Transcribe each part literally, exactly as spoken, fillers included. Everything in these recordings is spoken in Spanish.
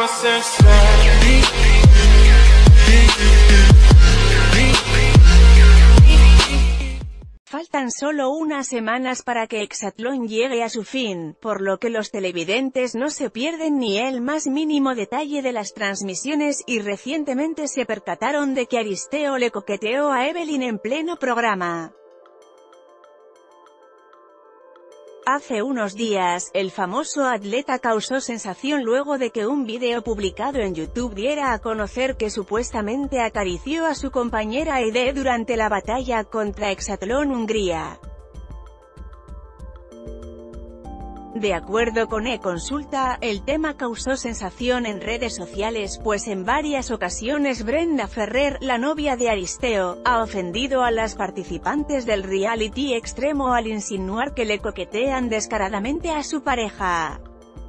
Faltan solo unas semanas para que Exatlón llegue a su fin, por lo que los televidentes no se pierden ni el más mínimo detalle de las transmisiones, y recientemente se percataron de que Aristeo le coqueteó a Evelyn en pleno programa. Hace unos días, el famoso atleta causó sensación luego de que un vídeo publicado en YouTube diera a conocer que supuestamente acarició a su compañera Ede durante la batalla contra Exatlón Hungría. De acuerdo con eConsulta, el tema causó sensación en redes sociales, pues en varias ocasiones Brenda Ferrer, la novia de Aristeo, ha ofendido a las participantes del reality extremo al insinuar que le coquetean descaradamente a su pareja.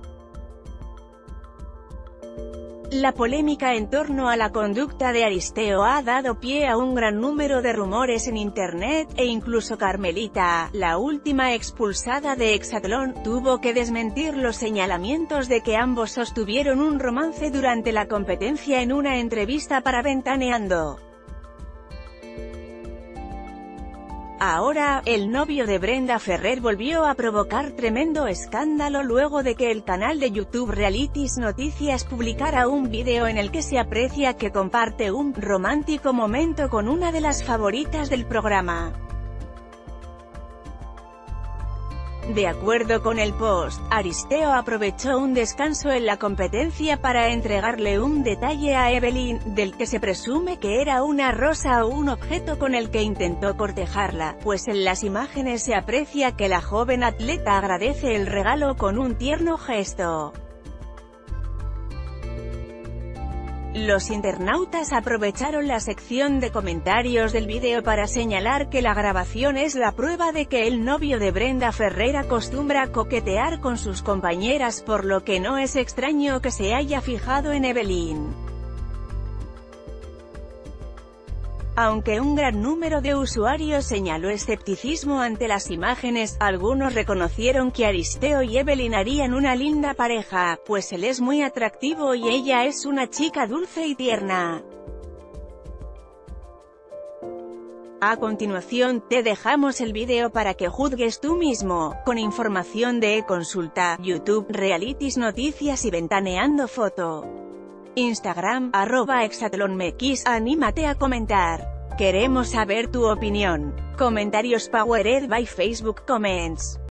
La polémica en torno a la conducta de Aristeo ha dado pie a un gran número de rumores en internet, e incluso Carmelita, la última expulsada de Exatlón, tuvo que desmentir los señalamientos de que ambos sostuvieron un romance durante la competencia en una entrevista para Ventaneando. Ahora, el novio de Brenda Ferrer volvió a provocar tremendo escándalo luego de que el canal de YouTube Realities Noticias publicara un vídeo en el que se aprecia que comparte un romántico momento con una de las favoritas del programa. De acuerdo con el post, Aristeo aprovechó un descanso en la competencia para entregarle un detalle a Evelyn, del que se presume que era una rosa o un objeto con el que intentó cortejarla, pues en las imágenes se aprecia que la joven atleta agradece el regalo con un tierno gesto. Los internautas aprovecharon la sección de comentarios del vídeo para señalar que la grabación es la prueba de que el novio de Brenda Ferrer acostumbra coquetear con sus compañeras, por lo que no es extraño que se haya fijado en Evelyn. Aunque un gran número de usuarios señaló escepticismo ante las imágenes, algunos reconocieron que Aristeo y Evelyn harían una linda pareja, pues él es muy atractivo y ella es una chica dulce y tierna. A continuación, te dejamos el vídeo para que juzgues tú mismo, con información de eConsulta, YouTube, Realities Noticias y Ventaneando Foto. Instagram, arroba exatlonmx, anímate a comentar. Queremos saber tu opinión. Comentarios powered by Facebook Comments.